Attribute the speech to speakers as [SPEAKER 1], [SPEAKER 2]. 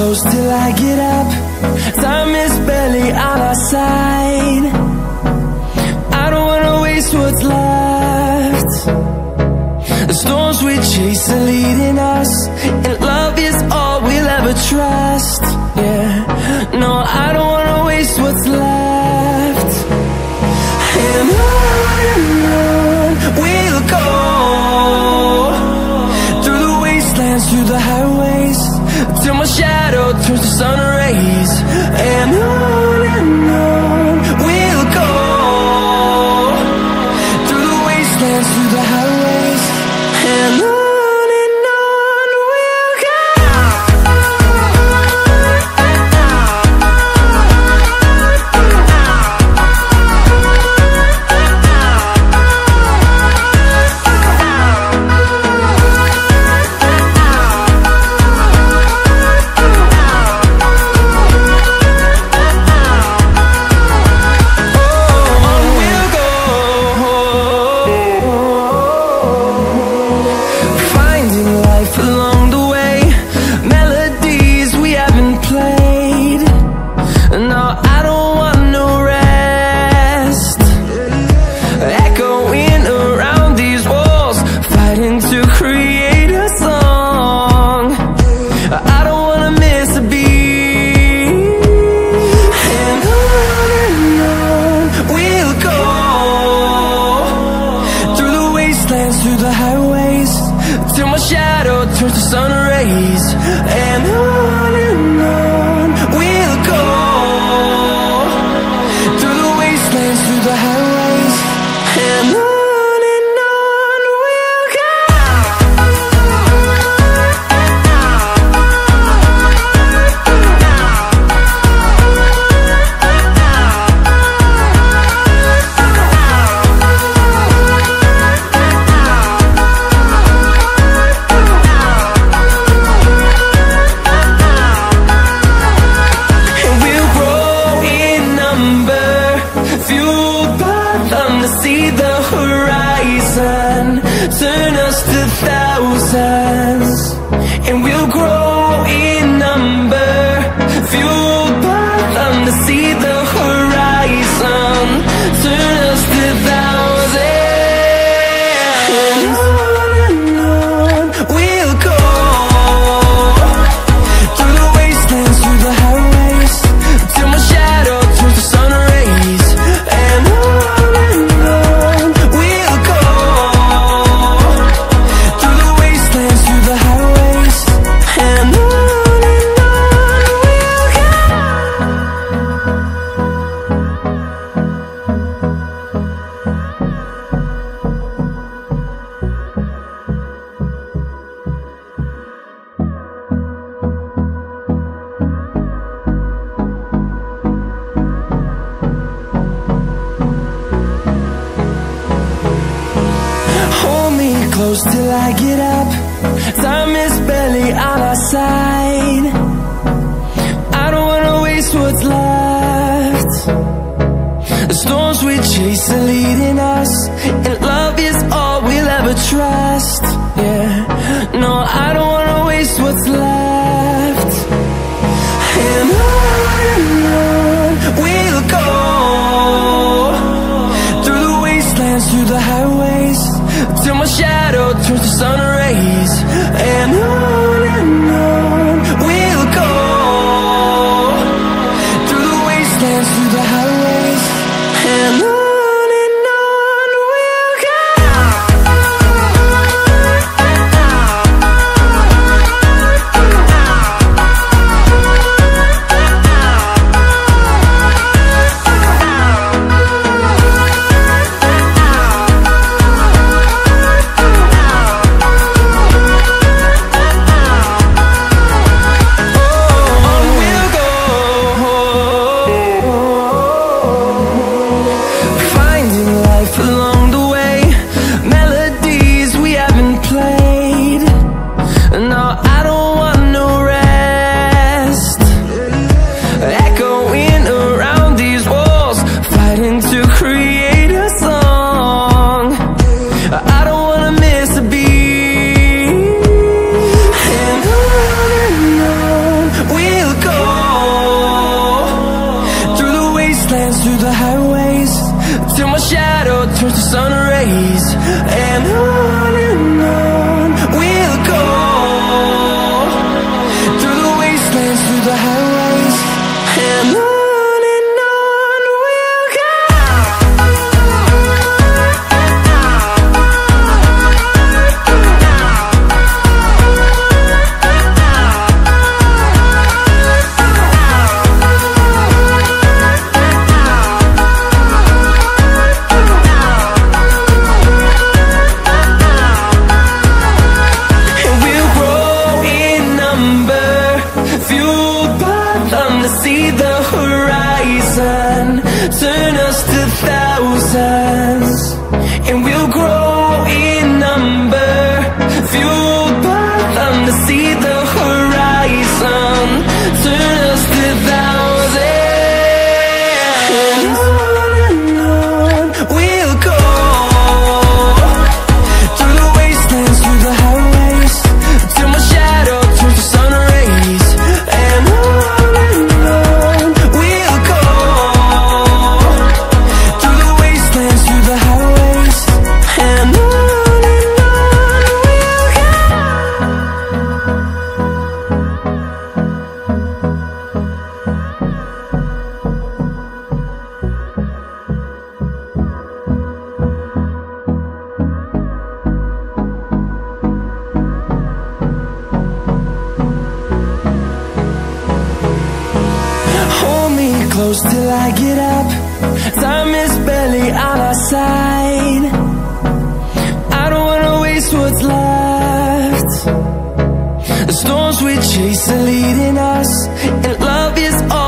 [SPEAKER 1] close till I get up. Time is barely on our side. I don't wanna waste what's left. The storms we chase are leading us, and love is all we'll ever trust. Yeah, no, I don't wanna waste what's left. And on we'll go, through the wastelands, through the highways, till my shadow turns to sun rays. And on we'll go, through the wastelands, through the highways, and on we'll go. Through the highways, till my shadow turns to sun rays. And on we'll go, through the wastelands, through the highways, and on we'll go. See the horizon, turn us to thousands, and we'll grow in number, fueled by them to see the horizon, turn us to thousands. And on we'll go, through the wastelands, through the highways, till my shadow turns to sun rays. And close till I get up. Time is barely on our side. I don't wanna waste what's left. The storms we chase are leading us, and love is all we'll ever trust. Yeah, no, I don't wanna waste what's left. And on we'll go, through the wastelands, through the highways, till my shadow turns to sun rays. And on we'll go, through the wastelands, through the highways, and on we'll go. wastelands, through the highways, till my shadow turns to sun rays. And on we'll go, through the wastelands, through the highways, and on. See the horizon, turn us to thousands, and we'll grow in number, fueled by them to see the horizon, turn us to thousands. And on we'll go, through the wastelands, through the highways, till my shadow turns to sun rays. And close till I get up, time is barely on our side. I don't wanna waste what's left. The storms we chase are leading us, and love is all